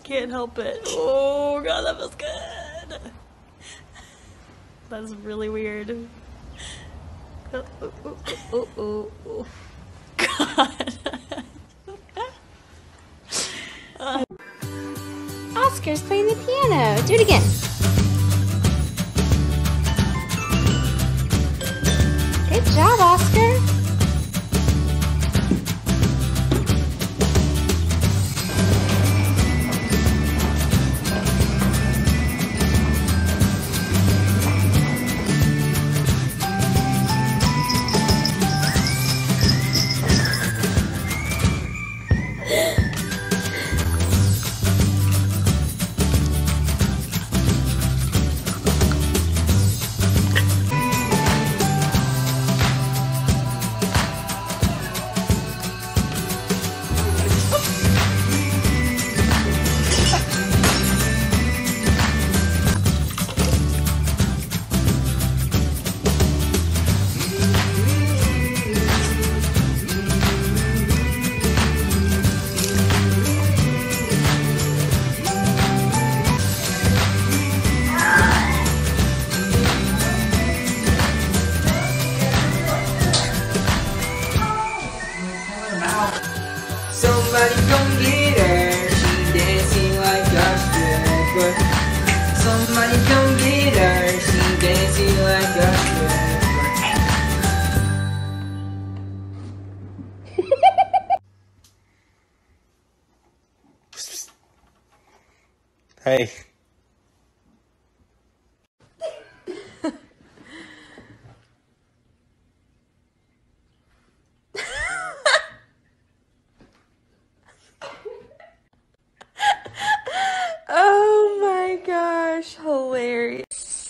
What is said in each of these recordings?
Can't help it. Oh god, that feels good. That's really weird. Oh. God. Oscar's playing the piano. Do it again. Good job, Oscar. Somebody come get her, she dancing like a stripper. Somebody come get her, she dancing like a stripper. Hey. Oh my gosh, hilarious.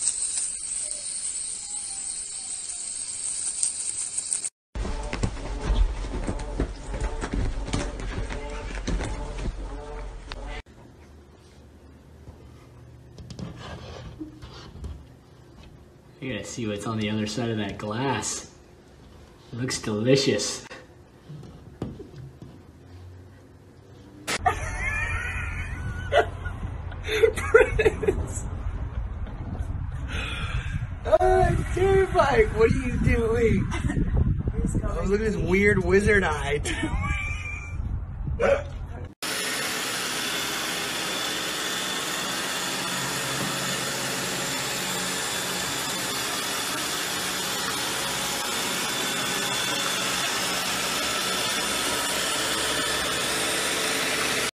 I gotta see what's on the other side of that glass. It looks delicious. Prince! Oh, I'm terrified. What are you doing? Oh, look at this weird wizard eye.